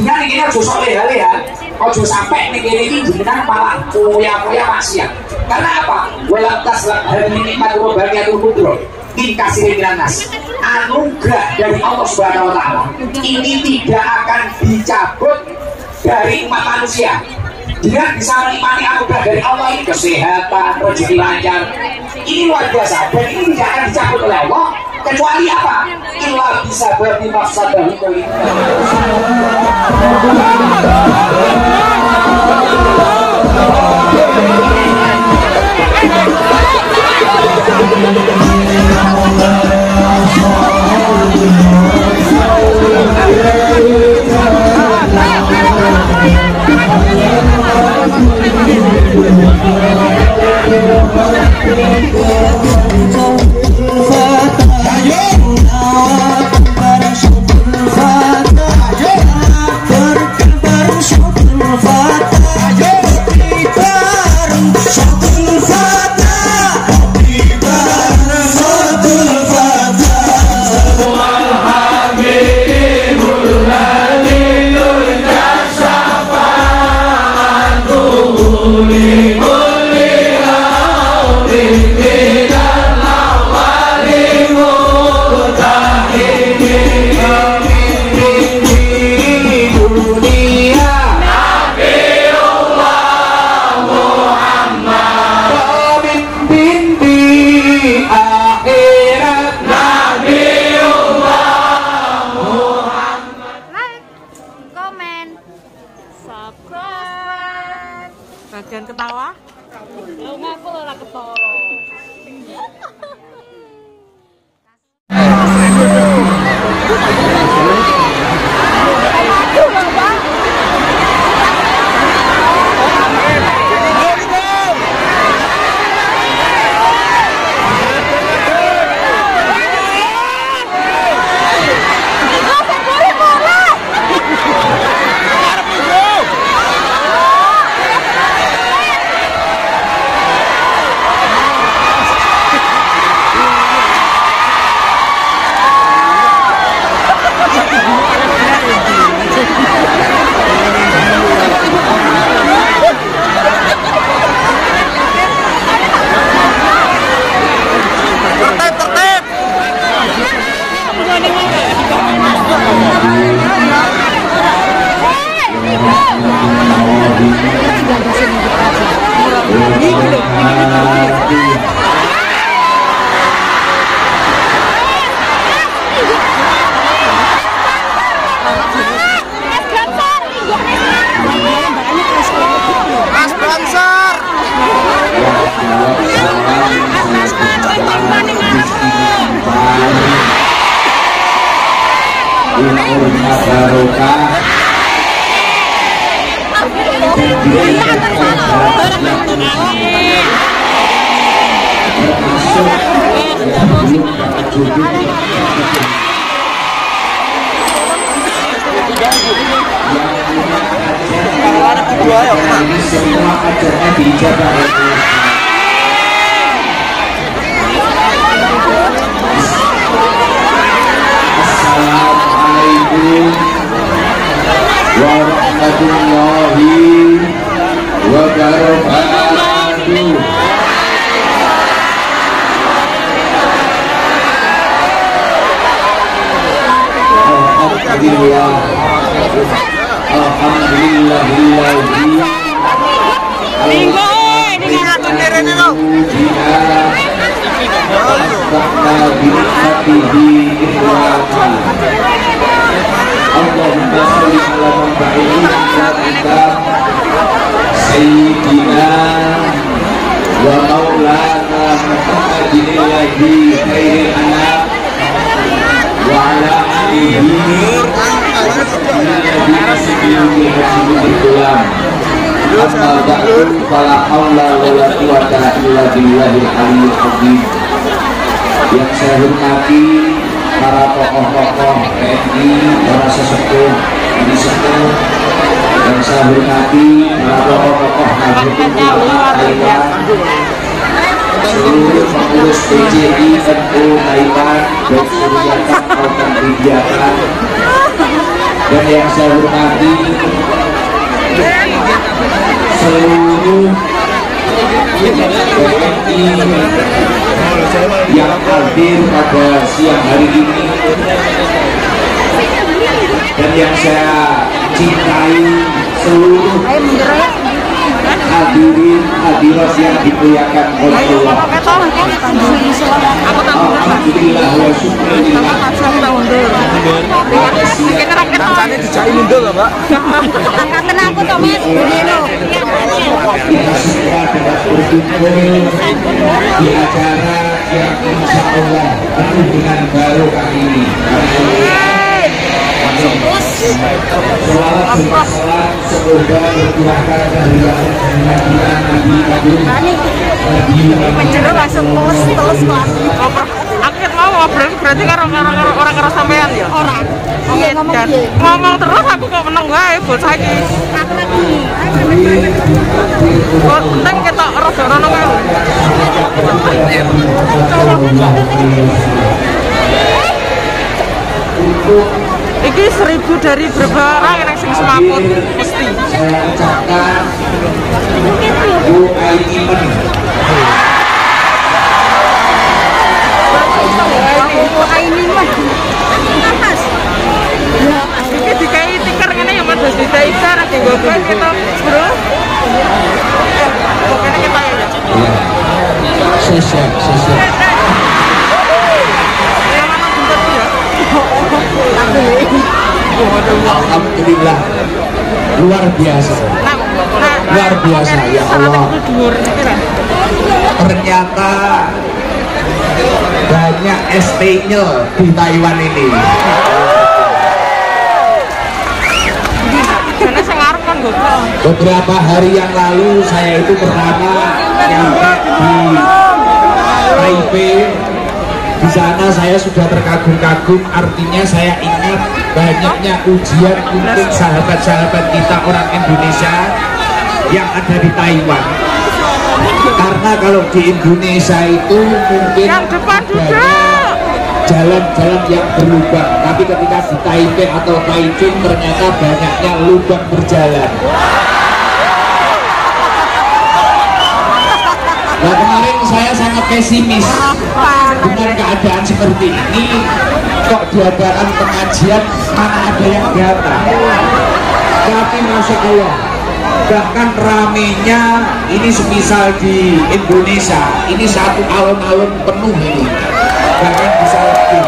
dengan ini ojo sok leha-leha, ojo sampai nih ini jenengan malah kuya-kuya maksiat. Karena apa? Walantas hari ini nikmat bahagiatul kubro dikasih nas anugerah dari Allah Subhanahu Wa Taala ini tidak akan dicabut dari umat manusia. Dia bisa menikmati anugerah dari Allah ini kesehatan, rezeki lancar. Ini luar biasa dan ini tidak akan dicabut oleh Allah kecuali apa? Illa bisa berarti mafsadah itu. Bagian ketawa? Lu ngaku lo lah ketawa. Semua ajarnya dijaga. Assalamualaikum warahmatullahi wabarakatuh. Alhamdulillah. Alhamdulillahilladzi Minggu ini ngatur derene lo. Allahumma sholli ala man ba'ina sayyidina wa maulana Muhammadin alladzi khairil anam wa ala alihi amma ba'du fala haula wala quwwata illa billahil aliyyil azim. Yang saya hormati para tokoh-tokoh TNI, para sesepuh ini sepuh, yang saya hormati para tokoh-tokoh Nahdlatul Ulama Taiwan, seluruh pengurus PJI NU Taiwan, baik kegiatan maupun kegiatan, Dan yang saya hormati seluruh WNI yang hadir pada siang hari ini, dan yang saya cintai seluruh hadirin hadirat yang dimuliakan oleh Allah. Alhamdulillah wa syukurillah. Kita semua dapat berkumpul di acara yang insya Allah penuh dengan barokah ini. Selawat bersalam semoga berkurangkan dari Nabi Akhir mau berarti karo sampean ya? Orang. Iya ngomong terus aku kok meneng wae bocah iki. Aku lagi. Kok enteng ketok rada rono kae. Iki 1000 dari berapa orang yang sing semaput mesti. Saya ucapkan Bu Aiman. Iki dikai tikar ngene ya Mas di tikar di gogo kita bro. Pokoknya kita ya. Siap. Alhamdulillah luar biasa, luar biasa ya Allah. Ternyata banyak ST-nya di Taiwan ini. Beberapa hari yang lalu saya itu pertama nyampe di Taipei. Di sana saya sudah terkagum-kagum, artinya saya ingat banyaknya ujian untuk sahabat-sahabat kita orang Indonesia yang ada di Taiwan. Karena kalau di Indonesia itu mungkin ada jalan-jalan yang berlubang, tapi ketika di Taipei atau Taichung ternyata banyaknya lubang berjalan. Nah, kemarin saya sangat pesimis dengan keadaan seperti ini. Kok diadakan pengajian mana ada yang datang? Tapi Masya Allah, bahkan ramenya ini semisal di Indonesia ini satu alun-alun penuh ini, bahkan bisa lebih.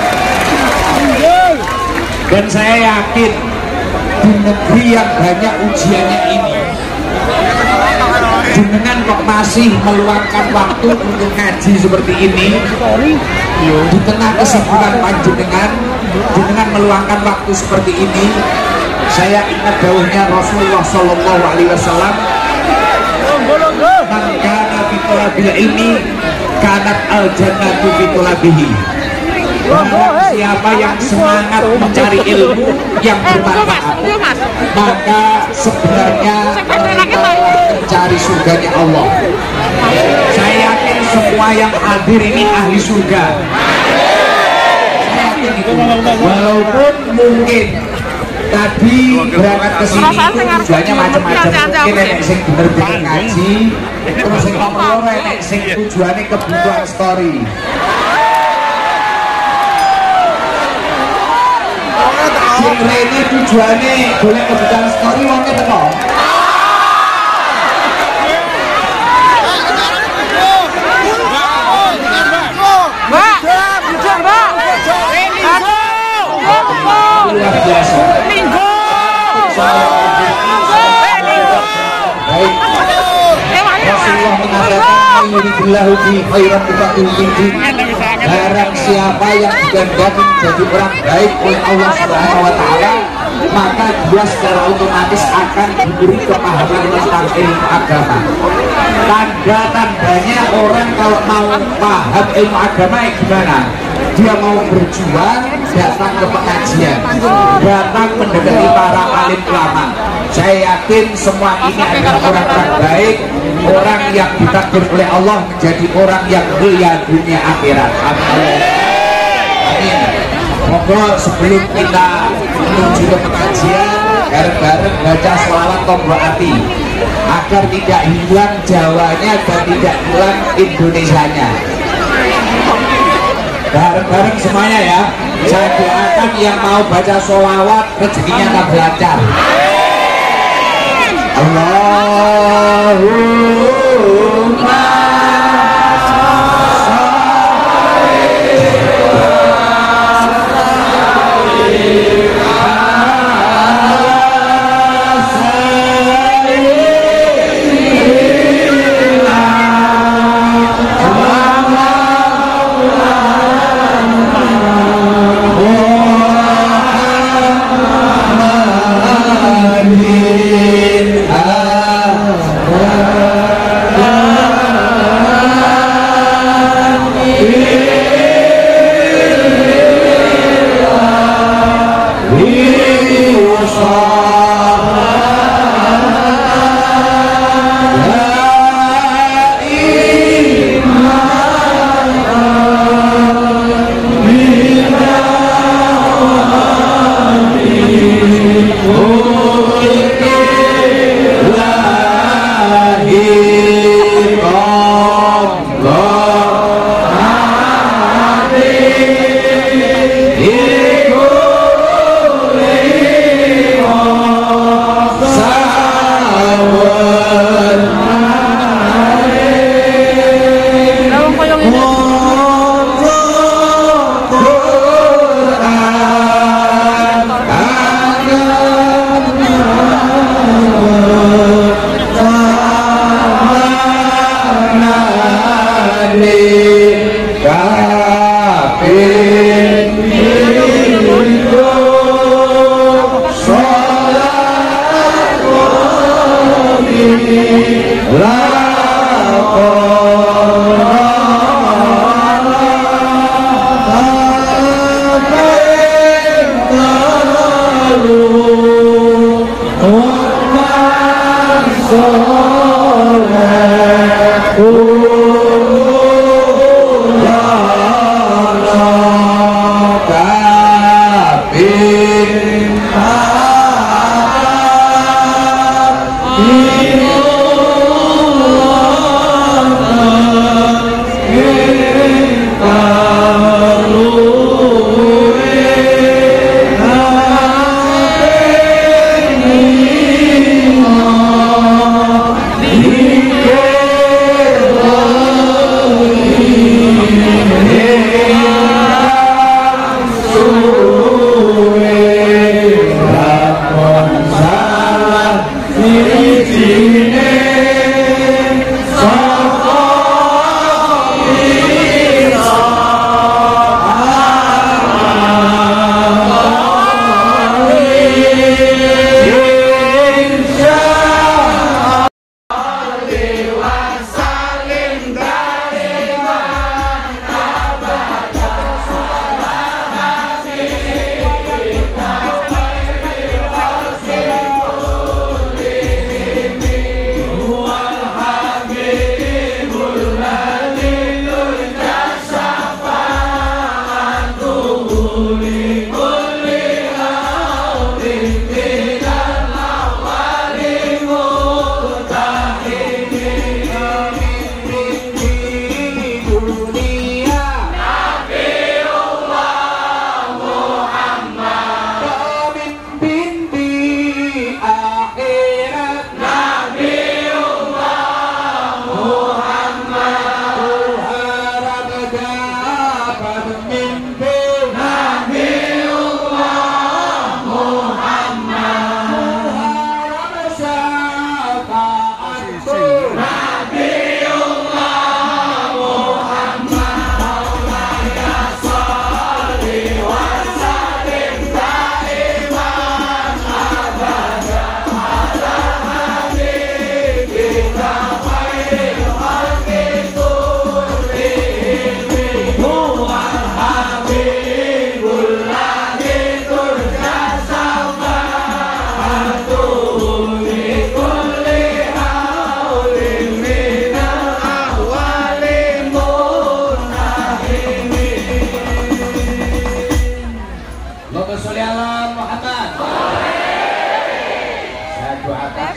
Dan saya yakin di negeri yang banyak ujiannya ini, jenengan kok masih meluangkan waktu untuk ngaji seperti ini. Di tengah kesibukan panjenengan, jenengan meluangkan waktu seperti ini. Saya ingat dawuhnya Rasulullah Shallallahu Alaihi Wasallam, "Man kana fi talabil ilmi, kanat al jannatu fi talabihi." Siapa yang semangat mencari ilmu yang bermanfaat, maka sebenarnya mereka mencari surganya Allah. Saya yakin semua yang hadir ini ahli surga. Saya yakin itu. Walaupun mungkin tadi berangkat ke sini tujuannya macam-macam. Mungkin nenek sing bener-bener ngaji, terus sing ngomong nenek sing tujuannya kebutuhan story. Sing rene tujuannya boleh kebutuhan story wongnya teko. Luar biasa. Baik. Rasulullah mengatakan yuridillahu bi khairan yufaqihu fiddin. Barang siapa yang digandani menjadi orang baik oleh Allah Subhanahu wa taala, maka dia secara otomatis akan diberi kepahaman tentang ilmu agama. Tanda-tandanya orang kalau mau paham ilmu agama gimana? Dia mau berjuang, datang ke pengajian, datang mendekati para alim ulama. Saya yakin semua ini adalah orang-orang baik, orang yang ditakdir oleh Allah menjadi orang yang mulia dunia akhirat. Amin. Amin. Monggo sebelum kita menuju ke pengajian bareng-bareng baca sholawat tombol hati agar tidak hilang Jawanya dan tidak hilang Indonesianya. Bareng-bareng semuanya ya. Saya doakan yang mau baca sholawat rezekinya tak lancar. Allahumma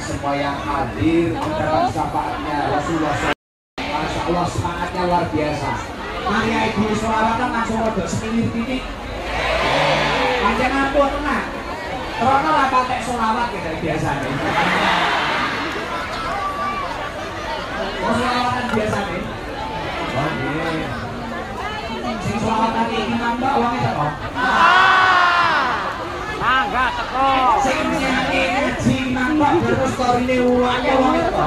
semua yang hadir mendapat syafaatnya Rasulullah SAW. Masya Allah, semangatnya luar biasa. Mari ibu sholawatan langsung rodok semilir titik. Panjang ampun tenang. Karena lah pakai sholawat kita biasanya. Mau sholawatan biasanya? Oh iya. Sing sholawatan ini nambah uangnya teko. Enggak teko. Sing ngaji nambah terus korine uangnya teko.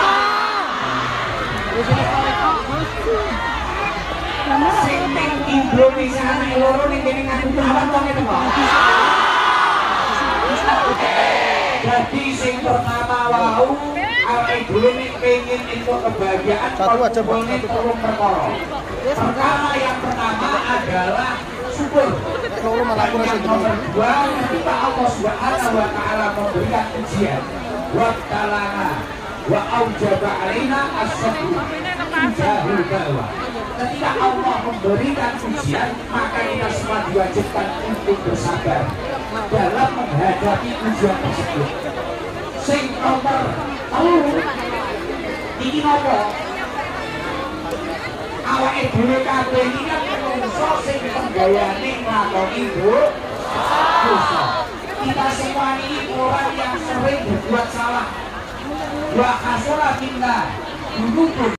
Sing ning Indonesia anak loro ning kene ngaku lawan uangnya teko. Jadi sing pertama wau awake dhewe nek pengen entuk kebahagiaan kumpulne telung perkara. Yang pertama adalah syukur. Yang nomor dua ketika Allah Subhanahu wa taala memberikan ujian wa talana wa aujaba alaina as-sabr jahul balwa. Ketika Allah memberikan ujian, maka kita semua diwajibkan untuk bersabar dalam menghadapi ujian tersebut. Sing nomor iki nopo? Awake dhewe kabeh iki kan menungso sing penggayane nglakoni dosa. Kita semua ini orang yang sering berbuat salah. Wa khasara billah. Dulu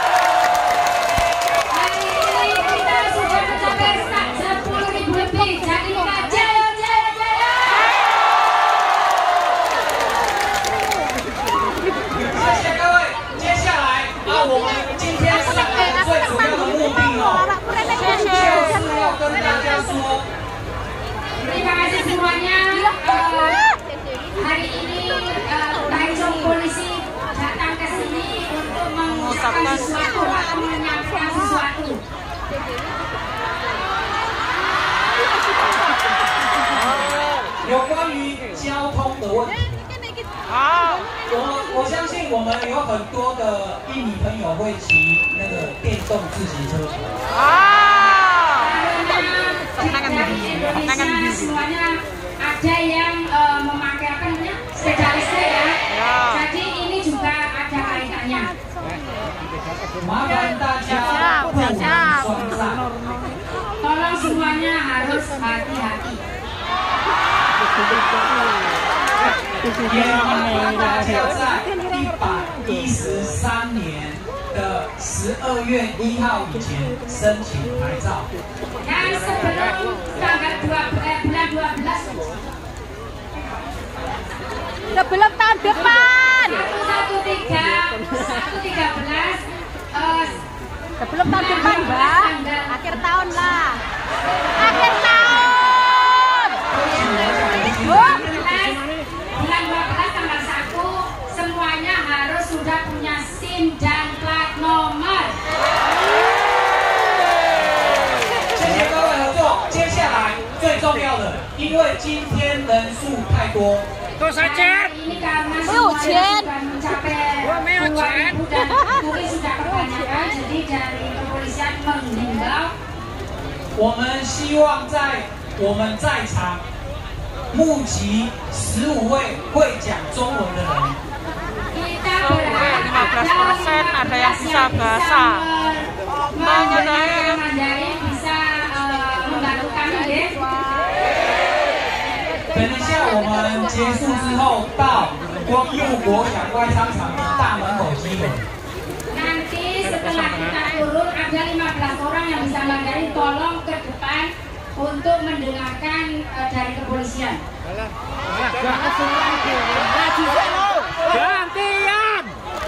terima kasih semuanya. Hari ini Tanjung Polisi datang ke sini untuk mengucapkan sesuatu atau menyampaikan sesuatu. 有关于交通的问题，我相信我们有很多的印尼朋友会骑那个电动自行车。 Semuanya ada yang memakai sepeda listrik ya. Jadi ini juga ada kaitannya. Tolong semuanya harus hati-hati. 也麻烦大家在113年的12月1号以前申请牌照。 Dan sebelum tanggal 12 bulan 12 sebelum tahun depan 113 sebelum tahun depan Mbak, akhir tahun lah, akhir tahun bulan 12 tanggal 1 semuanya harus sudah punya SIM dan plat nomor. 谢谢各位合作。接下来最重要的，因为今天人数太多， Ini karena semuanya sudah mencapai 2.000 dan turis sudah kebanyakan, jadi dari kepolisian menghimbau 我们希望我们在场募集15位会讲中文的人。 kita berharap 15% ada yang bisa bahasa. Mandarin bisa membantu kami deh. 等一下我们结束之后，到光复国小外商场的大门口集合。 Nanti setelah kita turun ada 15 orang yang bisa Mandarin, tolong ke depan untuk mendengarkan dari kepolisian. gantian.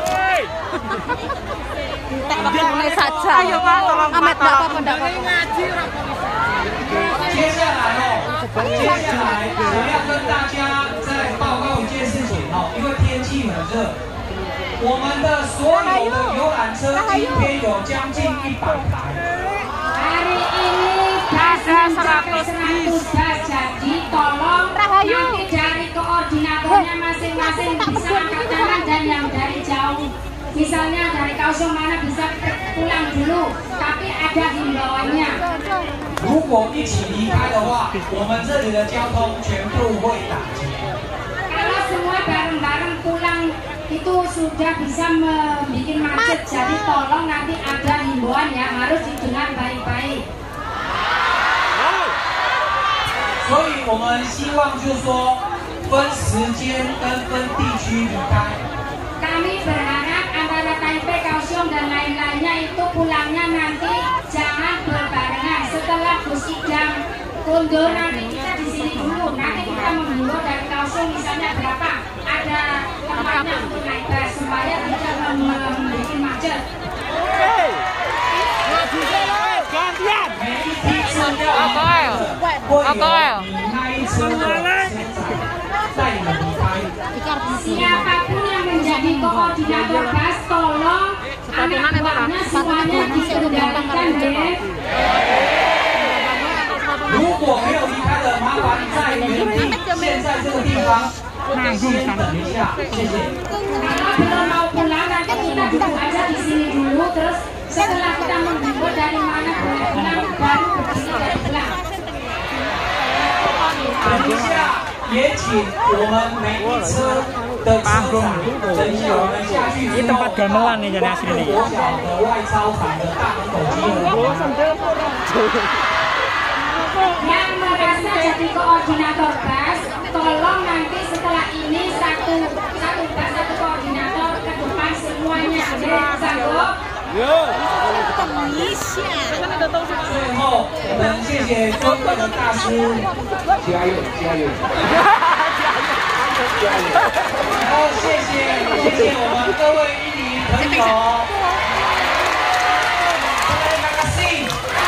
Mulai saja. Ayo Pak, tolong Pak, Amet tolong. Bapak ngaji. 接下来我要跟大家再报告一件事情因为天气很热，我们的所有的游览车今天有将近100台。 Hari ini mencapai 100 bus, jadi tolong nanti dari koordinatornya masing-masing bisa angkat tangan, dan yang dari jauh misalnya dari Kaohsiung mana bisa pulang dulu, tapi ada himbauannya. 如果一起离开的话，我们这里的交通全部会打结。 Kalau semua bareng-bareng pulang sudah bisa membuat macet, jadi tolong nanti ada himbauan ya, harus didengar baik-baik. 所以我们希望就是说分时间跟分地区离开。 Kami berharap antara Taipei, Kaohsiung dan lain-lainnya itu pulangnya nanti jangan berbarengan. Setelah Gus Idam kundur nanti kita di sini dulu. Nanti kita menghimbau dari Kaohsiung misalnya berapa ada tempatnya untuk naik bus supaya tidak membuat macet. 每一批车辆会有你那一车的车长带你们离开。 Siapapun yang menjadi koordinator bus, tolong anak buahnya semuanya dikendalikan deh. 如果没有离开的，麻烦在原地，现在这个地方先等一下，谢谢。 Kalau belum mau pulang nanti kita duduk aja di sini dulu, terus setelah kita menghimbau dari mana boleh pulang baru berdiri dan pulang. 等一下，也请我们每一车的车长，等一下我们下去之后，往国小的外操场的大门口集合。 Yang merasa jadi koordinator bus, tolong nanti setelah ini satu bus satu koordinator ke depan semuanya. Sanggup? 最后，我们谢谢尊贵的大师，加油加油！然后谢谢我们各位印尼朋友，terima kasih，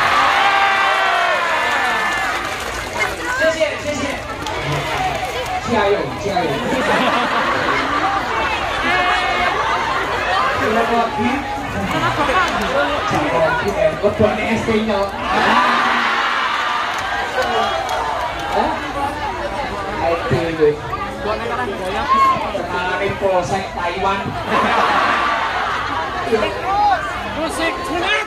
谢谢，加油加油！Ketuanya ST-nya. Itu. Kenalin Polsek Taiwan. Polsek Taiwan.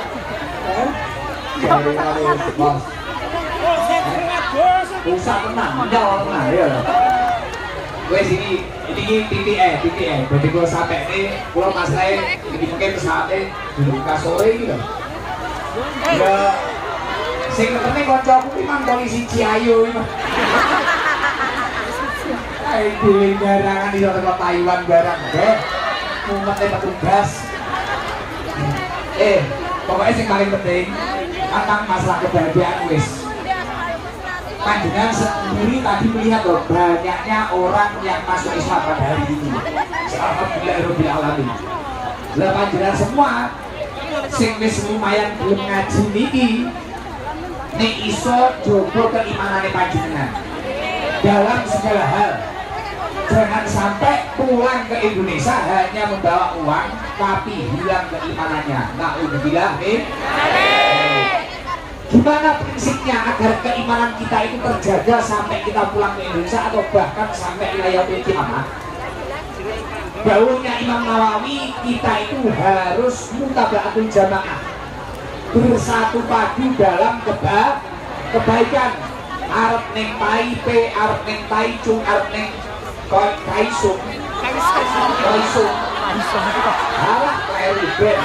Pusat tenang, jauh tenang ya. Gue sini ini titik berarti gue sampai nih pulau masalahnya ini mungkin pesawatnya dibuka sore gitu ya sing penting koncoku memang polisi Ciayu itu barangan di tempat Taiwan barang deh mumetnya petugas pokoknya yang paling penting tentang masalah kebahagiaan wis panjenengan sendiri tadi melihat loh banyaknya orang yang masuk Islam pada hari ini. Alhamdulillahirabbil alamin. Lah panjenengan semua sing wis lumayan belum ngaji niki nek iso jogo keimanane panjenengan dalam segala hal. Jangan sampai pulang ke Indonesia hanya membawa uang tapi hilang keimanannya. Naudzubillah min. Gimana prinsipnya agar keimanan kita itu terjaga sampai kita pulang ke Indonesia atau bahkan sampai wilayah kiamat? Dawuhnya Imam Nawawi, kita itu harus mutaba'atul jamaah, bersatu padu dalam kebaikan. Arep neng Taipei, arep neng Taichung, arep neng Kaisung, harap kleru ben.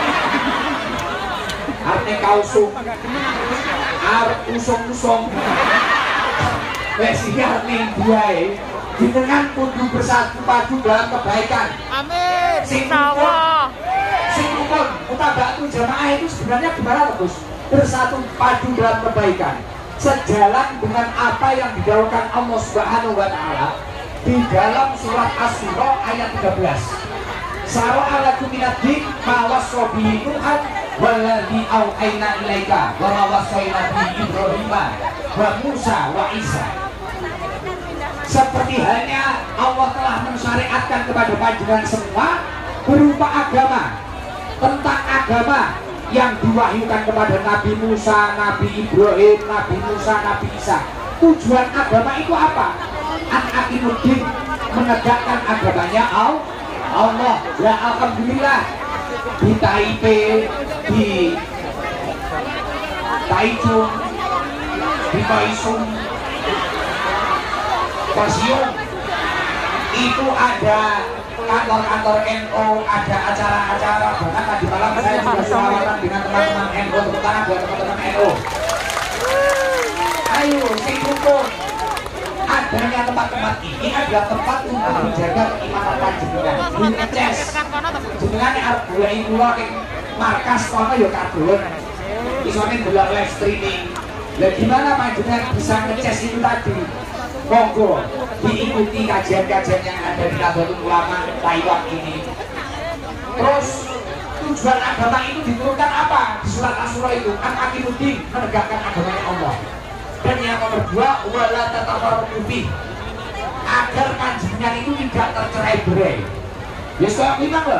Arep Kaohsiung, arep usung-usung, wes iki arep ning diae, jenengan kudu bersatu padu dalam kebaikan. Amin. Sing rukun, mutaba'atul jamaah itu sebenarnya gimana Gus? Bersatu padu dalam kebaikan, sejalan dengan apa yang didawuhkan Allah Subhanahu wa taala di dalam surat Asy-Syura ayat 13. Sara'alakum minad-din ma wassabi Tuhan walladzi auhayna ilaika wa ma wassayna bi Ibrahim wa Musa wa Isa. Seperti halnya Allah telah mensyariatkan kepada panjenengan semua berupa agama, tentang agama yang diwahyukan kepada Nabi Musa, Nabi Ibrahim, Nabi Musa, Nabi Isa. Tujuan agama itu apa? An-aqimuddin, menegakkan agamanya Allah. Ya alhamdulillah di Taipei, di Taichung, di Kaohsiung, itu ada kantor-kantor NU, ada acara-acara, bahkan tadi malam saya juga selawatan dengan teman-teman NU, tepuk tangan buat teman-teman NU. Ayo, sing rukun. Adanya tempat-tempat ini adalah tempat untuk menjaga keimanan panjenengan. Ngeces, jenengan arep goleki kula ning markas kono ya kadon. Isone delok live streaming. Lah gimana panjenengan bisa ngeces itu tadi? Monggo diikuti kajian-kajian yang ada di Nahdlatul Ulama Taiwan ini. Terus tujuan agama itu diturunkan apa? Di surat Asy-Syura itu kan akiduddin, menegakkan agamanya Allah. Dan yang nomor 2 wala tatafarraqu fi, agar panjenengan itu tidak tercerai-berai. Ya soal memang loh.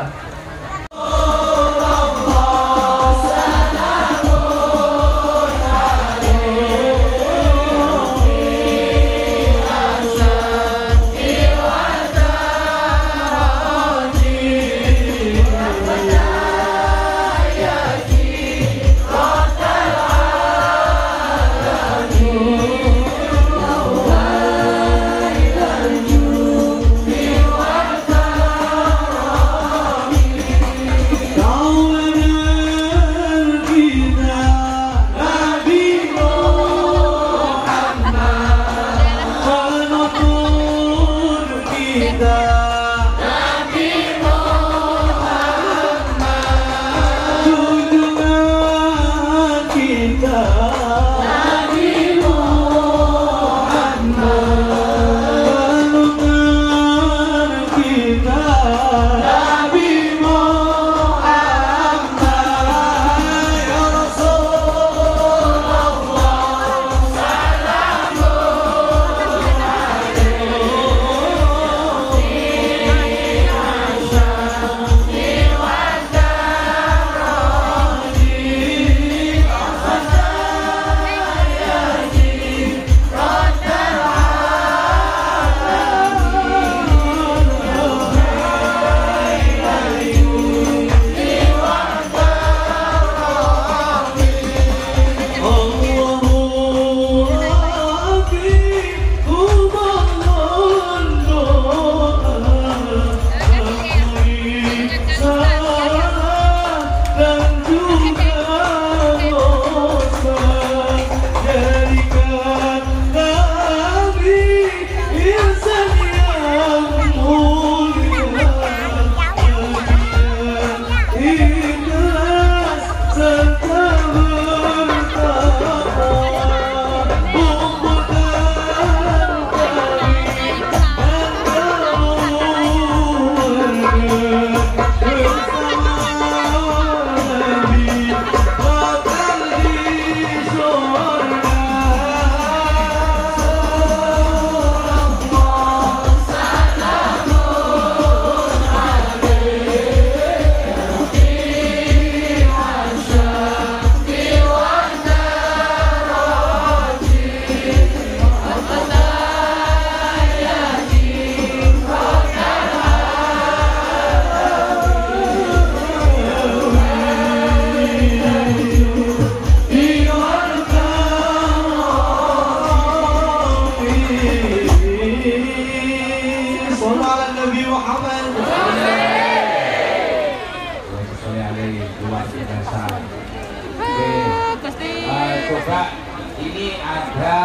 Coba ini ada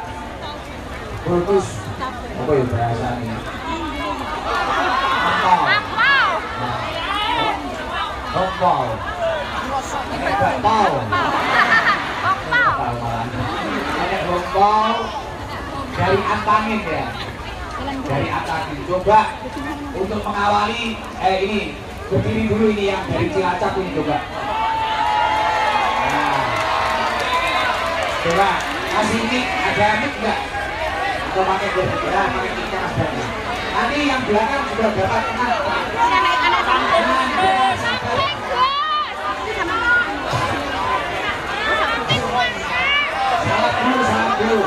kultus apa ya bahasanya? Hongpao. Ada hongpao dari Antangin ya. Dari Antangin. Coba untuk mengawali ini berdiri dulu ini yang dari Cilacap ini coba. Coba kasih mic, ada mic enggak? Atau pakai beda, pakai mic yang ada. Nanti yang belakang sudah dapat tenang. Salat dulu, salat dulu.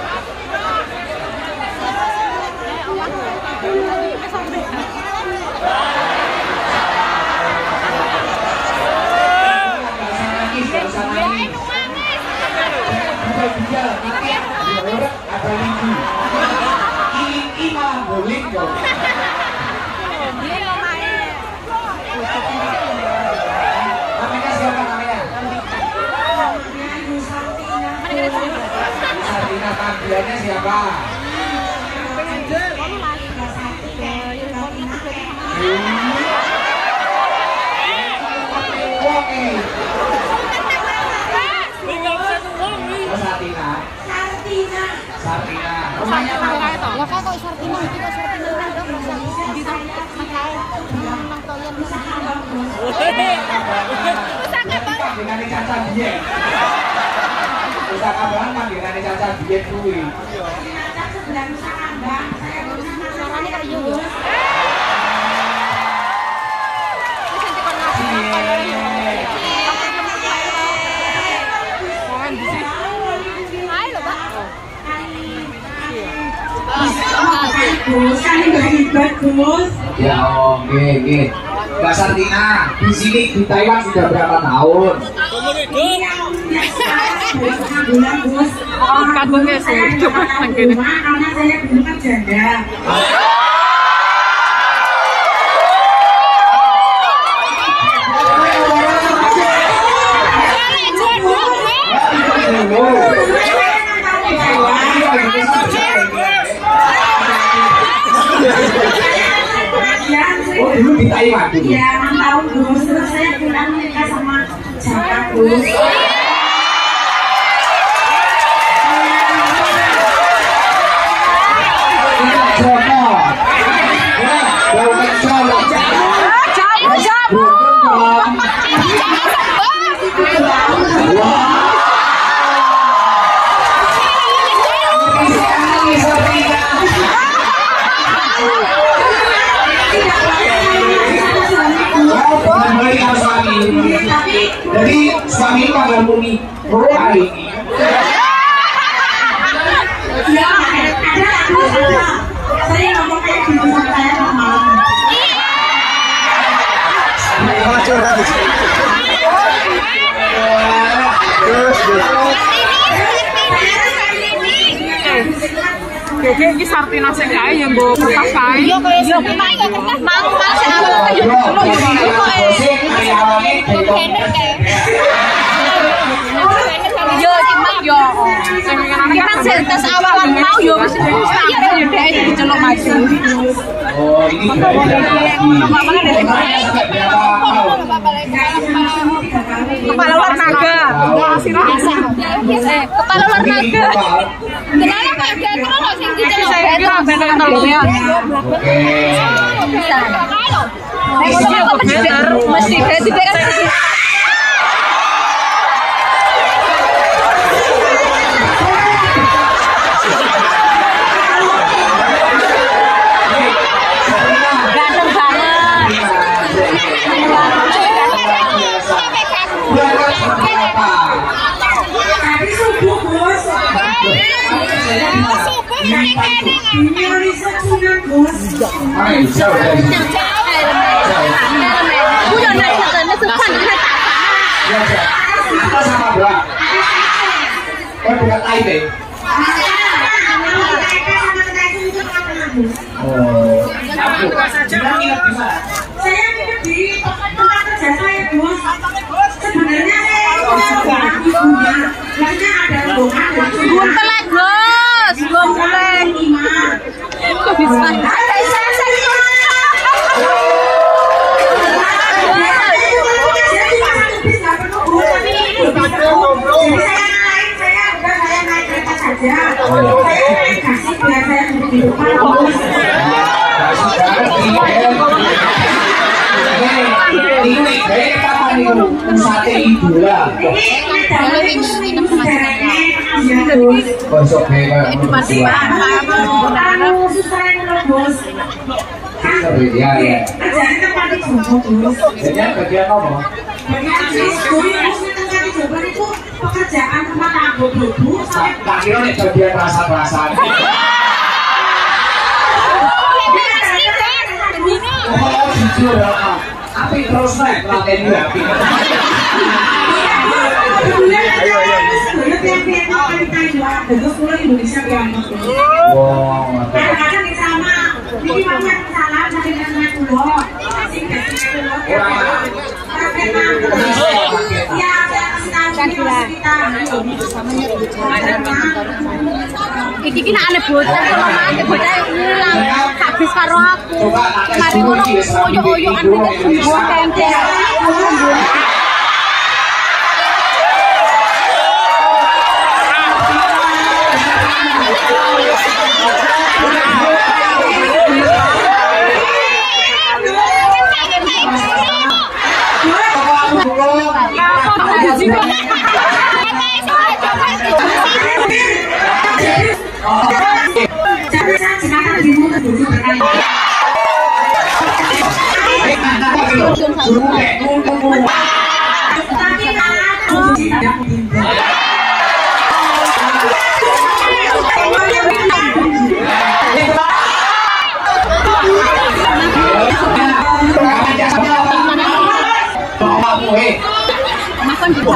Gak usah nangis. Dia nanti ada lagi iling malah boleh kok. panggilannya siapa? Sartina. Sartina. Rumahnya mana? Ya kok Sartina iki kok Sartina kan dong bisa di makai nang toyen. Dengan Caca Biyen. Pusaka Bang panggilannya Caca Biyen kuwi. Suaranya kayak yo. Ya oke. Mbak Sartina, di sini di Taiwan sudah berapa tahun? Kagungnya sih, coba nangkene. Karena saya dulu kan janda. Oh dulu di Taiwan dulu? Ya 6 tahun Gus, terus saya pulang menikah sama Jaka Gus. Jadi suami panggil Mumi hari ini. Ya, ada. Saya ngomong kayak gitu sama saya malam. Oke, ini Sartina sing kae yang mbok kertas kae. Yo kaya yo kertas mang sing awak yo yo timbang yo. Sing ngene Kan kertas awak kan mau yo wis iya yo dhek diceluk maju. Oh ini kepala ular naga. Kepala ular naga. Kenapa Pak Gatro kok sing diceluk Saya kira bener tolong ya. oke. Mesti kan ganteng banget. Tadi subuh Gus. Ini riset Sunan Gus. Udah naik ke depan Atas sama belah. Oh bukan Taipei. Oh, jangan nginep di mana? Saya nginep di tempat kerja saya Gus. Sebenarnya saya punya ibunya. Karena ada rombongan dari Buntelan Gus, belum mulai. Kok bisa? Ada Sate idola. Besok ya ya. Jadi bagian apa? Pekerjaan rumah tangga ibu. Tak kira nih bagian rasa-rasaan. Oh jujur ya. Api terus naik pelatihan juga. Kadang-kadang sama, ini mau yang salah dari yang pulau, sing dari pulau. Ya, saya kasih tahu. Iki aneh bocah kalau bocah hilang habis karo aku. Mari ngono oyok-oyokan gua kente. Makan di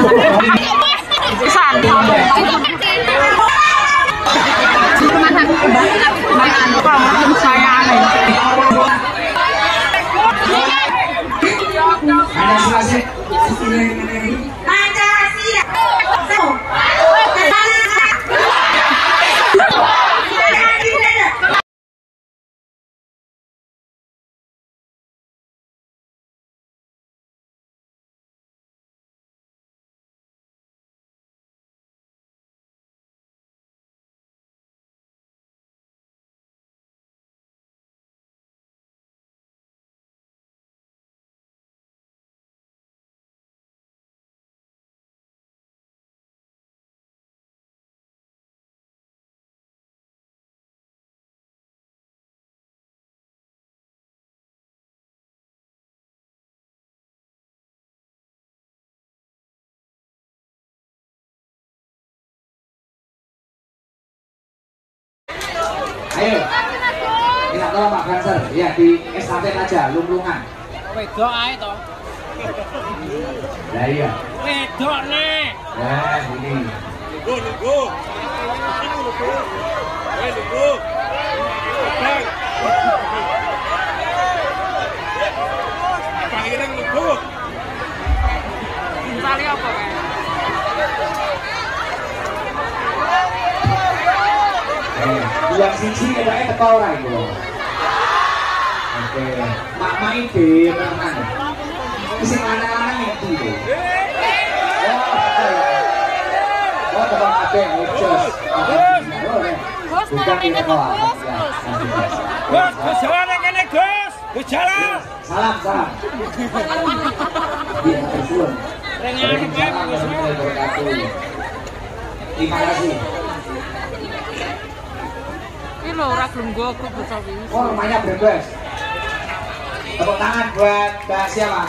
Ayo, kita tolong Pak Ganser, ya di estafet aja, lung-lungan. Wedok ae to. Lah iya. Wedok nih. Nah, ini. Nunggu. Panggilnya nunggu. Cari apa kayak? Yang siji kayaknya teko ora iku. Oke, mak ide tenan. Iki sing lanang-lanang iki lho. Oh, teman kabeh ngejos. Bukan ini kok. Gus, jalan kene Gus. Gus jalan. Salam, salam. Iya, tersuwun. Terima kasih. Ini loh, ora gelem nggo aku bocah iki. Oh, rumahnya bebas. Tepuk tangan buat Mbak siapa?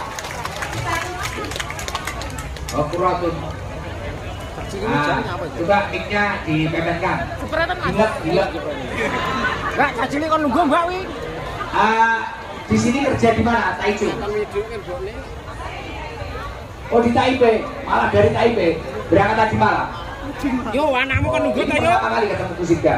Oh, Kuratun. Nah, coba mic-nya dipepetkan. Kepretan Mas. Gila. Enggak, kacili kon nunggu Mbak wi. Di sini kerja di mana? Taipei. Oh, di Taipei. Malah dari Taipei. Berangkat tadi malam. Yo, anakmu kan nunggu ta yo. Berapa kali ketemu Kusika?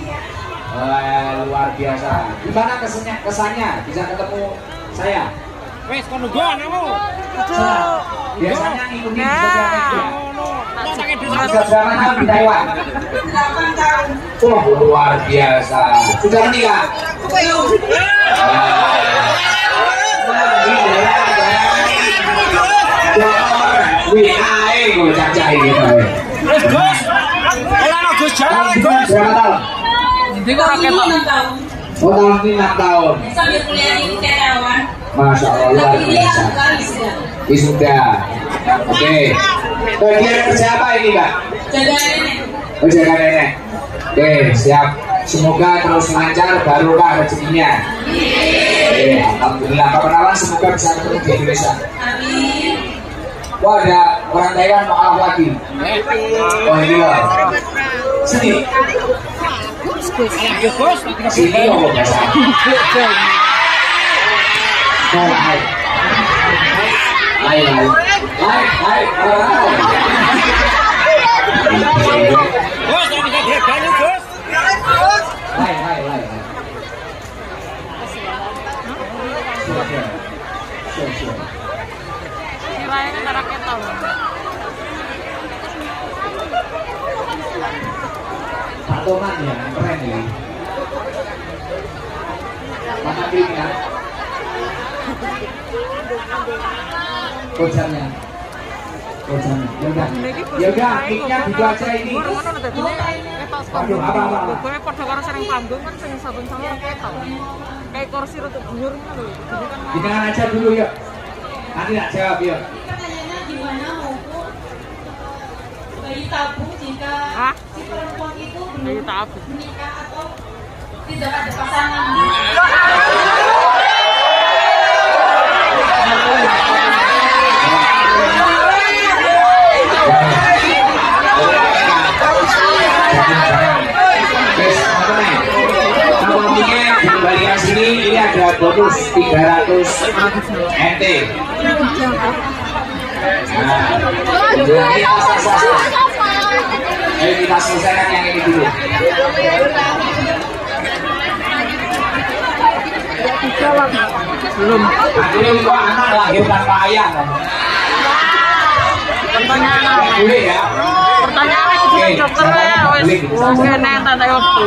Luar biasa. Gimana kesannya bisa ketemu saya? Wes kon nunggu anakmu. Biasanya ngikutin sosial media. Nah, Sudah berapa tahun di Taiwan? 8 tahun. Wah, luar biasa. Sudah menikah? Belum. Berapa tahun? Ndi kok ora ketok. 6 tahun. Oh, tahun ini 6 tahun. Sambil kuliah di karyawan. Masya Allah, luar Tapi dia biasa. bukan sudah. Wisuda. Oke. Bagian kerja apa ini, Mbak? Jaga nenek. Oh, jaga nenek. Oke, siap. Semoga terus lancar, barokah rezekinya. Oke, alhamdulillah. Kapan-kapan semoga bisa ketemu di Indonesia. Amin. Wah, ada orang Taiwan mau kalah lagi. Oh, ini loh. Sini. Sini loh, biasa. Oh, hai. Hai. Gus, tak bisa dihagali Gus. Hai. Siap. Kirain kan ora ketok. tatonan ya, keren ya. Mana krimnya? Kojarnya. Ya udah, mic-nya juga aja ini. Aduh, apa? Gue padha karo sering panggung kan sing saben-saben ketok. Kayak kursi rada dhuwur ngono lho. Jadi kan Ditengan aja dulu yuk. Nanti tak jawab yuk. Pertanyaannya gimana hukum bayi tabung jika si perempuan itu belum menikah atau tidak ada pasangan? Kembalikan sini, ini ada bonus 300 NT. Ayo kita selesaikan yang ini dulu. Belum. Akhirnya kok anak lahir tanpa ayah. pertanyaan Boleh ya. pertanyaannya ke dokternya wis kene tante waktu.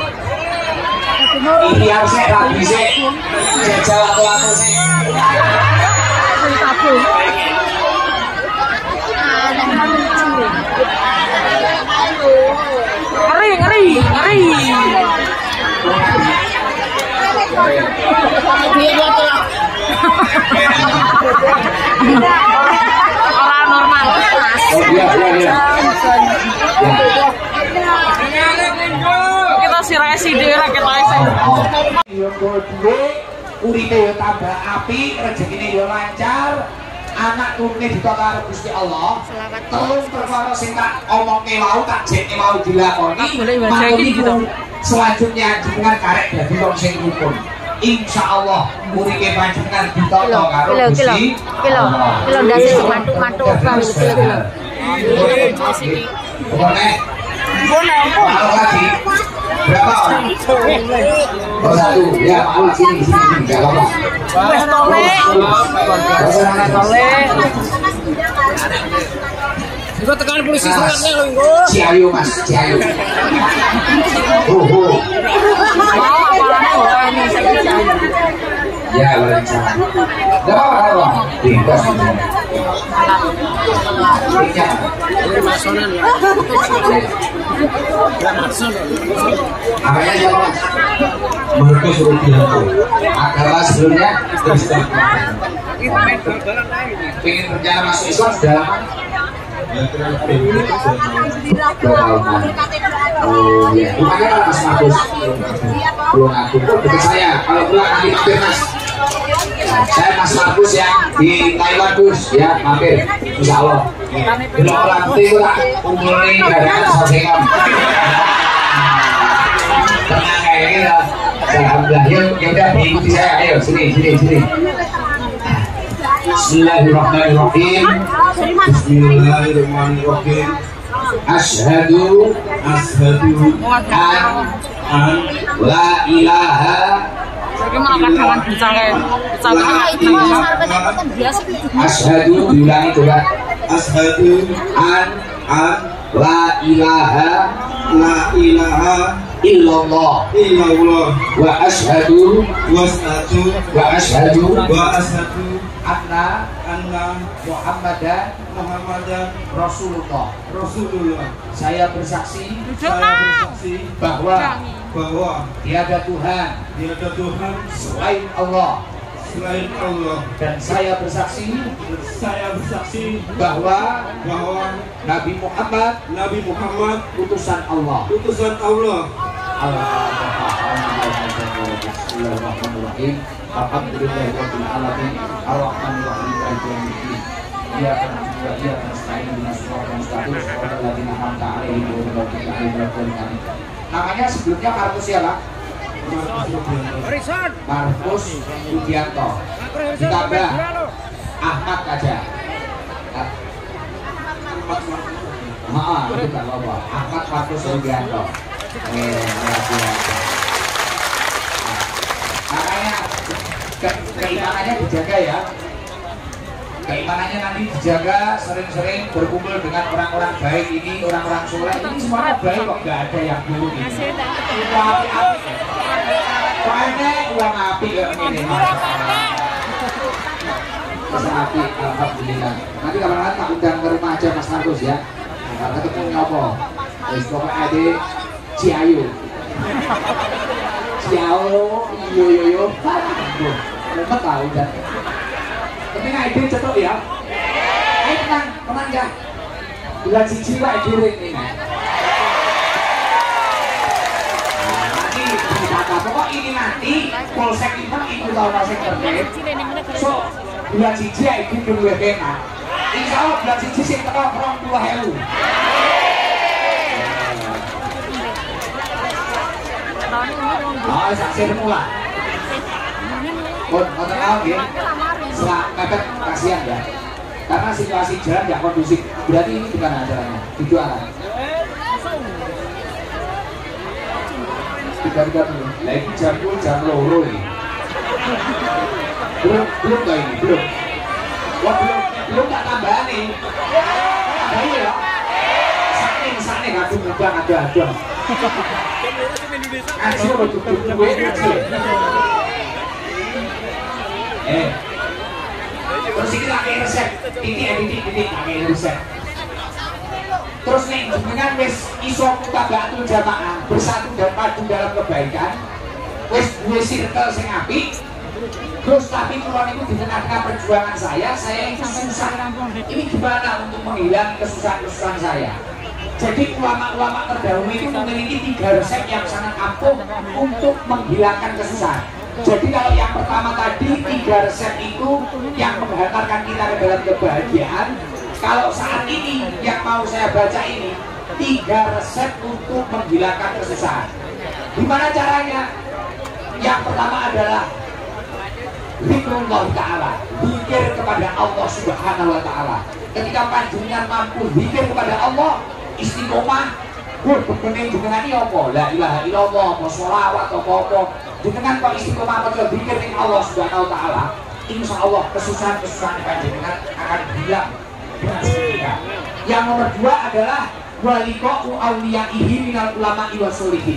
Ini harusnya rapi sih. Jajal waktu sih. Tabung. Ngeri. Orang normal. Iya. Kita sirah SD lah kita sing. Yo duwe, uripe yo tambah api, rezekine yo lancar. Anak turune ditok karo Gusti Allah. Terus perkara sing tak omongke wau tak jekne mau dilakoni. Selanjutnya jenengan karek dadi wong sing rukun. Insyaallah uripe panjenengan ditok karo Gusti Allah. Kilo ndase mantuk-mantuk kilo. Boleh. Mau lagi. Berapa orang? Satu. Ya, mau sini. Enggak apa-apa. Wes tole. Juga tekan polisi suratnya lho, Nggo. Ciayu Mas, Ciayu. Mau apalane ora ini saiki jayu. Ya, berencana. Enggak apa-apa. Bebas. Masonan ya. Apanya siapa? Mereka suruh bilang agama sebelumnya Kristen. Pengen rencana masuk Islam sudah lama? Oh iya, bukannya kalau Mas Markus belum aku, bukan saya. Kalau pulang nanti mampir Mas. Saya Mas Markus yang di Taiwan Gus, ya mampir, Insya Allah. Kalau orang itu lah umurnya badangan sosengam. Tenang kayak gitu. Alhamdulillah, ya udah diikuti saya. Ayo sini. Bismillahirrahmanirrahim. Bismillahirrahmanirrahim. Asyhadu an la ilaha Saiki malah kadang bicara asyhadu diulangi coba. Asyhadu An la ilaha illallah wa asyhadu anna Muhammadan Rasulullah. Saya bersaksi bahwa tiada Tuhan selain Allah. Dan saya bersaksi bahwa Nabi Muhammad utusan Allah. Bismillahirrahmanirrahim. Alhamdulillahirabbil alamin. Arrahmanirrahim. Maliki yaumiddin. Iyyaka na'budu wa iyyaka nasta'in. Ihdinas siratal mustaqim. Shiratal ladzina an'amta 'alaihim ghairil maghdubi 'alaihim waladdallin. Namanya sebelumnya Markus siapa? Markus Sugianto. Ditambah Ahmad aja. Itu kan apa? Ahmad Markus Sugianto. Makanya keimanannya dijaga ya. keimanannya nanti dijaga, sering-sering berkumpul dengan orang-orang baik ini, orang-orang soleh ini semuanya baik kok, nggak ada yang buruk ini. Itu api-api. Soalnya uang api ya ini. Masa api, alhamdulillah. Nanti kapan-kapan tak undang ke rumah aja Mas Markus ya. Nah, ketemu apa? Wis pokoknya ada Ciayu. Ciao, yo. Lepas tahu dah. Tapi nggak ide cetok ya. Ayo tenang ya. Bulan siji lah diring ini. Nanti dikata pokok ini nanti polsek itu ikut tahu polsek terkait. So bulan siji ya itu dulu kena. Insya Allah bulan siji sih terkau 20.000. Oh, saksi mulai. Mau tahu ya? Setelah mepet kasihan ya. Karena situasi jalan tidak kondusif. Berarti ini bukan acaranya. Itu arah. Tiga dulu. Lagi jam loro ini. Belum nggak ini? Belum. Wah belum tak tambahan nih. Tambahin ya. Sakit ngaduk mudah ada. Asyik lo tutup gue asyik. Terus ini pakai resep, titik pakai resep. Terus nih dengan wes iso mutabatul jamaah bersatu dan padu dalam kebaikan. Wes circle sing apik. Terus tapi kalau itu di tengah-tengah perjuangan saya itu susah. Ini gimana untuk menghilang kesusahan saya? Jadi ulama-ulama terdahulu itu memiliki 3 resep yang sangat ampuh untuk menghilangkan kesusahan. Jadi kalau yang pertama tadi 3 resep itu yang menghantarkan kita ke dalam kebahagiaan. Kalau saat ini yang mau saya baca ini 3 resep untuk menghilangkan kesusahan. Gimana caranya? Yang pertama adalah zikrullah ta'ala, zikir kepada Allah subhanahu wa ta'ala. Ketika panjenengan mampu zikir kepada Allah, istiqomah, bener jenengan iki apa? La ilaha illallah, apa sholawat apa-apa. Jenengan kok istiqomah pada zikir ning Allah Subhanahu wa taala, insyaallah kesusahan-kesusahan panjenengan akan hilang dengan seketika. Yang nomor 2 adalah waliqa'u awliyaihi minal ulama'i wassolihin.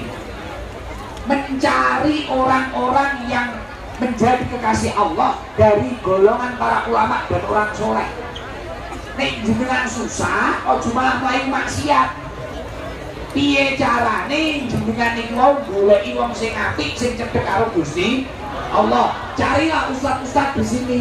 Mencari orang-orang yang menjadi kekasih Allah dari golongan para ulama dan orang soleh. Nek jenengan susah, ojo malah mlayu maksiat. Piye carane jenengan niku wau goleki wong sing apik, sing cedhek karo Gusti Allah. Carilah ustaz-ustaz di sini.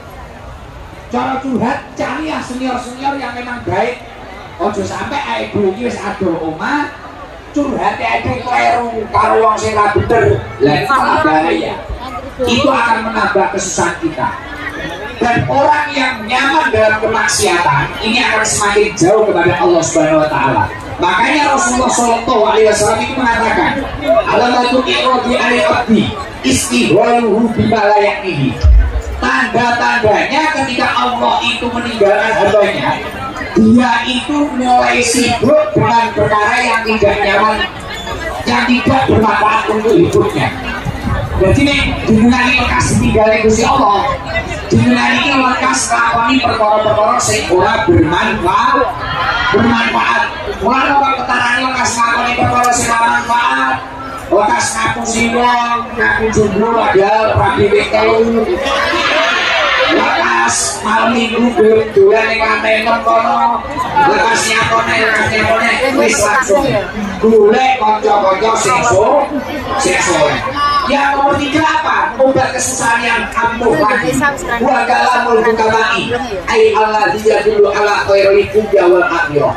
Cara curhat, carilah senior-senior yang memang baik. Ojo sampai ae iki wis ado omah, curhat ae kleru karo wong sing ra bener. Lah itu malah bahaya. Itu akan menambah kesusahan kita. Dan orang yang nyaman dalam kemaksiatan ini akan semakin jauh kepada Allah Subhanahu wa taala. Makanya Rasulullah sallallahu alaihi wasallam itu mengatakan, "Alamatu iradi al-abdi istihwaluhu bima la yaknihi." Tanda-tandanya ketika Allah itu meninggalkan hambanya, dia itu mulai sibuk dengan perkara yang tidak nyaman, yang tidak bermanfaat untuk hidupnya. Jadi nih, jenengan ini lekas tinggalin Gusti Allah. Jenengan ini lekas lakoni perkara-perkara sing ora bermanfaat. Mulai orang ketarane lekas lakoni perkara sing ora manfaat. Lekas ngapusi wong, ngaku jomblo padahal rabi telu. Lekas malam minggu dolan ning kantenan kono. Lekas nyakone wis langsung golek kanca-kanca sing soleh. Yang nomor 3 apa? Obat kesusahan yang ampuh lagi. Wa kalamul hukama'i ai alladzi yadullu ala khairil dunya wal akhirah.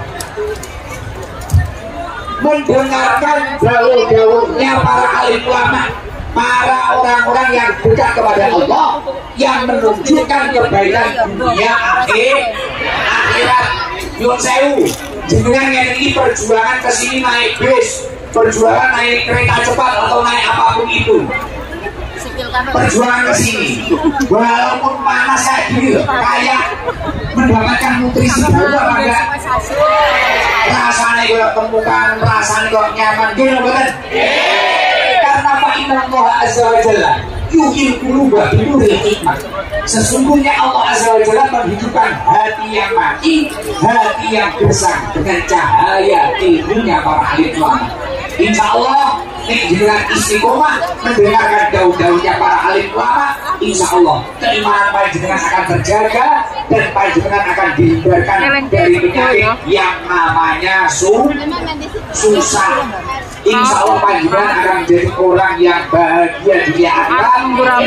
Mendengarkan dawuh-dawuhnya para alim ulama, para orang-orang yang dekat kepada Allah, yang menunjukkan kebaikan dunia akhirat. Nyuwun sewu, jenengan yang ini perjuangan kesini naik bis, perjuangan naik kereta cepat atau naik apapun itu, perjuangan kesini walaupun panas kayak gini kayak mendapatkan nutrisi baru apa enggak? Rasanya kok temukan, rasanya kok nyaman gitu, bukan? Karena Pak Inna Allah Azza wa Jalla yuhil quluba binuril hikmah. Sesungguhnya Allah Azza wa Jalla menghidupkan hati yang mati, hati yang gersang dengan cahaya ilmunya para alim ulama. Insya Allah dengan istiqomah mendengarkan daun-daunnya para alim ulama, insya Allah keimanan panjenengan akan terjaga dan panjenengan akan dihindarkan dari penyakit yang namanya susah. Insya Allah panjenengan akan menjadi orang yang bahagia dunia akhirat,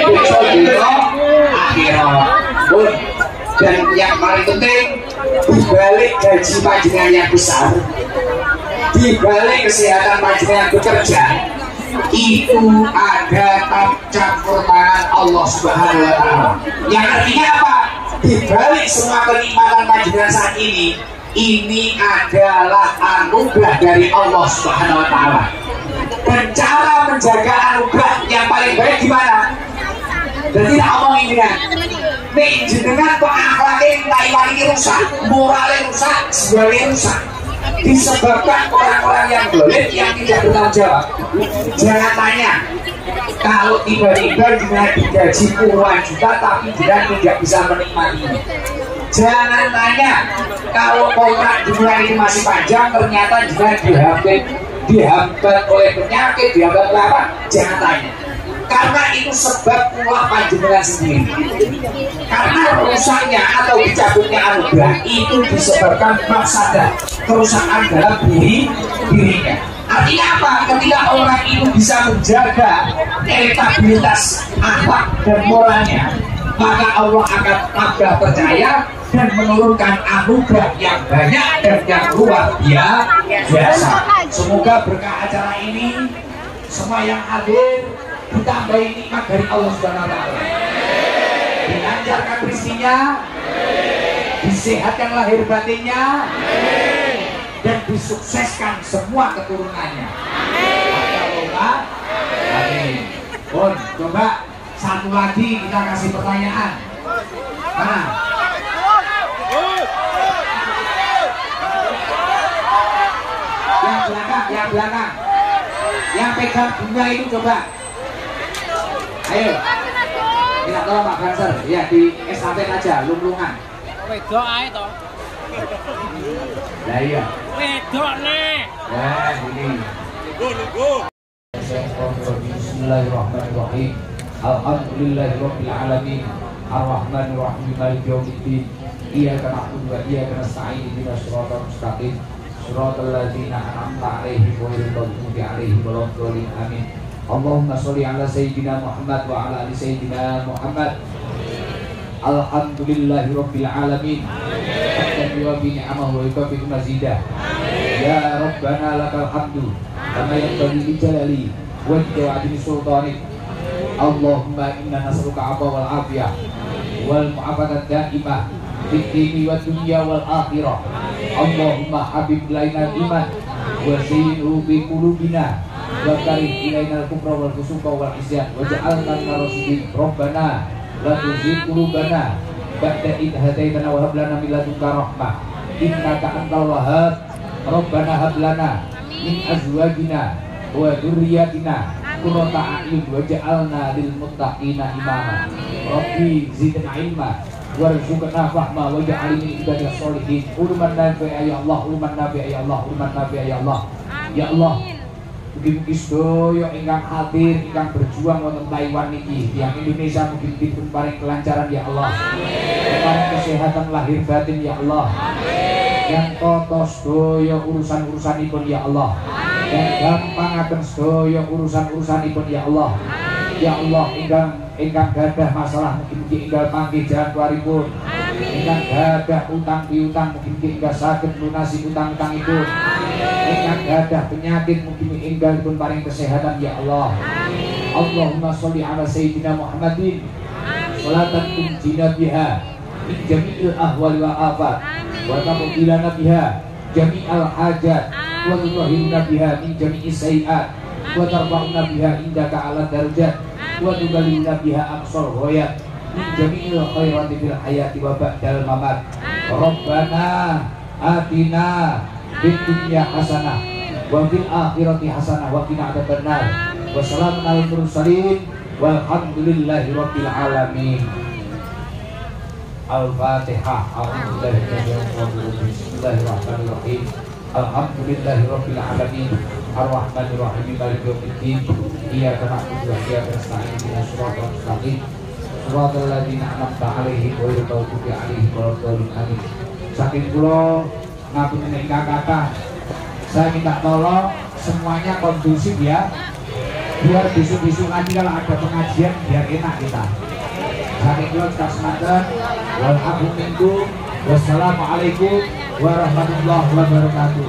dan yang paling penting dibalik gaji panjenengan yang besar, dibalik kesehatan panjenengan bekerja, itu ada campur tangan Allah Subhanahu wa Ta'ala. Yang artinya apa? Dibalik semua kenikmatan panjenengan saat ini adalah anugerah dari Allah Subhanahu wa Ta'ala. Dan cara menjaga anugerah yang paling baik gimana? Dan tidak ngomong ini kan, nih jenengan kok akhlaknya Taiwan ini rusak, moralnya rusak, jiwanya rusak, disebabkan orang-orang yang boleh, yang tidak bertanggung jawab. Jangan tanya, kalau tiba-tiba dengan digaji puluhan juta tapi jenengan tidak bisa menikmatinya. Jangan tanya, kalau kontrak jenengan ini masih panjang ternyata jenengan dihambat oleh penyakit, dihambat oleh apa? Jangan tanya. Karena itu sebab ulah panjenengan sendiri. Karena rusaknya atau dicabutnya anugerah itu disebabkan mafsadah, kerusakan dalam dirinya. Artinya apa? Ketika orang itu bisa menjaga elektabilitas akhlak dan moralnya, maka Allah akan tabah percaya dan menurunkan anugerah yang banyak dan yang luar biasa. Semoga berkah acara ini semua yang hadir ditambahi nikmat dari Allah Subhanahu wa Ta'ala, dilancarkan rezekinya, disehatkan lahir batinnya, dan disukseskan semua keturunannya. Amin. Bon, coba satu lagi kita kasih pertanyaan. Nah, yang belakang, yang pegang bunga itu coba. Ayo, kita tolong Pak Ganser, ya di estafet aja, lumlungan. Wedok ae to. Lah iya. Wedok nek. Nah, ini. Bismillahirrahmanirrahim. Alhamdulillahirabbil alamin. Arrahmanir rahim maliki yaumiddin. Iyyaka na'budu wa iyyaka nasta'in. Ihdinas siratal mustaqim. Siratal ladzina an'amta 'alaihim ghairil maghdubi 'alaihim waladdallin. Amin. Allahumma sholli ala sayyidina Muhammad wa ala ali sayyidina Muhammad. Alhamdulillahirabbil alamin. Hamdan wa bi ni'amahu wa yukafi'u mazidah. Ya Rabbana lakal hamdu kama yanbaghi li jalali wa jawadi sultanik. Allahumma inna nas'aluka 'afwa wal afiyah wal mu'afadat daimah fid dini wad dunya wal akhirah. Allahumma habib ilaina iman wa zayyinhu bi qulubina wa karih ilaina al-kufra wal fusuqa wal isyan waj'alna minar rasyidin. Rabbana la tuzigh qulubana ba'da idh hadaitana wa hab lana min ladunka rahmah innaka antal wahhab. Rabbana hab lana min azwajina wa dzurriyyatina qurrata a'yun waj'alna lil muttaqina imama. Rabbi zidna ilma warzuqna fahma waj'al min ibadika sholihin. Ulman nafi'a ya Allah, ulman nafi'a ya Allah, ulman nafi'a ya Allah. Ya Allah, mugi-mugi sedaya ingkang hadir, ingkang berjuang wonten Taiwan niki, yang Indonesia mugi dipun paring kelancaran ya Allah. Paring kesehatan lahir batin ya Allah. Yang toto sedaya urusan-urusanipun ya Allah. Yang gampangaken sedaya urusan-urusanipun ya Allah. Ya Allah, ingkang gadah masalah mugi-mugi enggal panggih jalan keluaripun. Ingkang gadah utang piutang mugi-mugi enggal saged lunasi utang-utangipun. Ingkang gadah penyakit mugi-mugi enggal pun paring kesehatan ya Allah. Allahumma sholli ala sayyidina Muhammadin sholatan tunjina biha min jami'il ahwali wa afat wa taqbilana biha jami'al hajat wa tutahhirna biha min jami'is sayiat wa tarfa'una biha indaka ala darajat wa tubalina biha aqsal ghayat min jami'il khairati fil hayati wa ba'dal mamat. Rabbana atina fid dunya hasanah wa fil akhirati hasanah wa qina adzabannar. Wassalamu alal mursalin walhamdulillahi rabbil alamin. Al-Fatihah. Bismillahirrahmanirrahim. Alhamdulillahi rabbil alamin. Ar-Rahmanirrahim. Maliki yaumiddin. Iyyaka na'budu wa iyyaka nasta'in. Ihdinas siratal mustaqim. Shiratal ladzina an'amta 'alaihim ghairil maghdubi 'alaihim waladdallin. Amin. Saking kula ngapunten ingkang kathah. Saya minta tolong semuanya kondusif ya. Biar besok-besok lagi kalau ada pengajian biar enak kita. Saking kula tetap semangat. Wal afu minkum. Wassalamualaikum warahmatullahi wabarakatuh.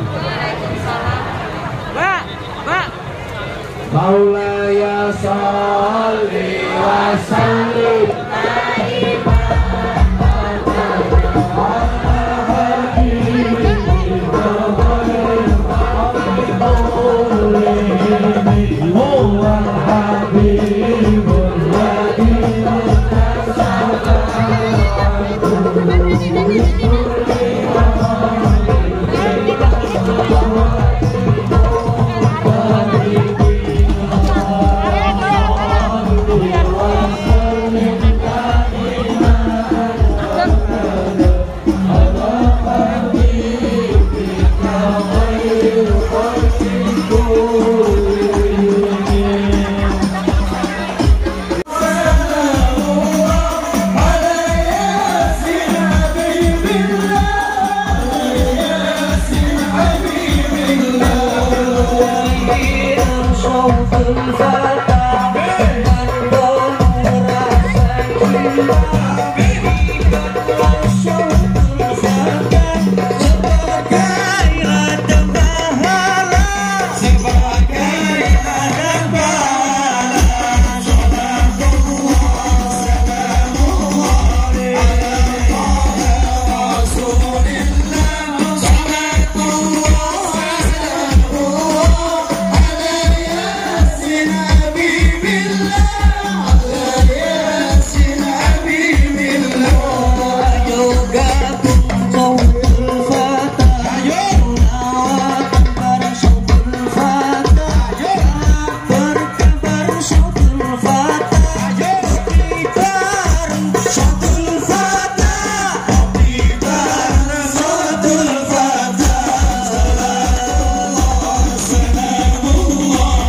Mbak. Maulaya sholli wa sallim.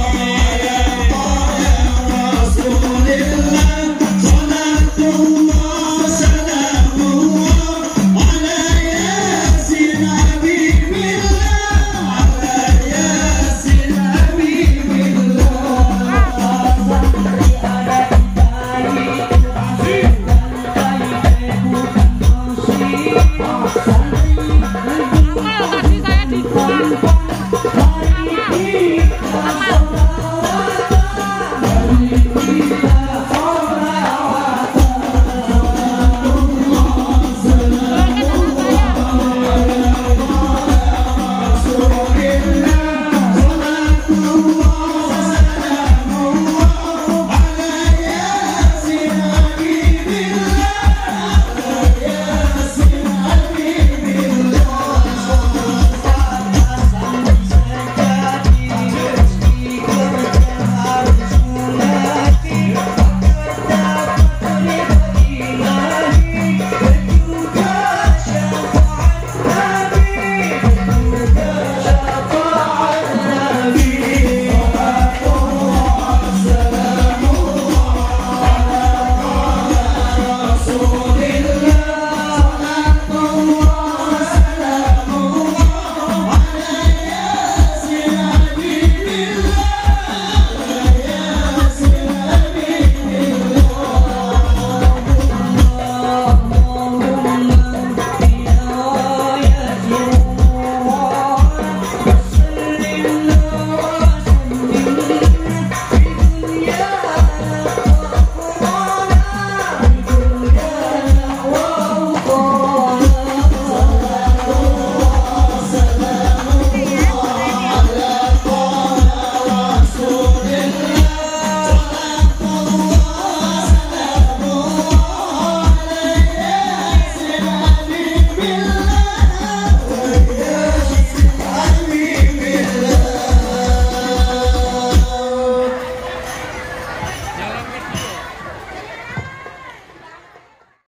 Rasulillah,